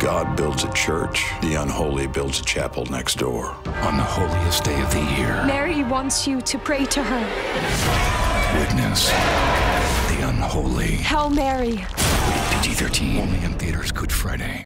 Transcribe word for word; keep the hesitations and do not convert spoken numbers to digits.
God builds a church, the unholy builds a chapel next door. On the holiest day of the year, Mary wants you to pray to her. Witness the unholy. Hail Mary. P G thirteen. Only in theaters Good Friday.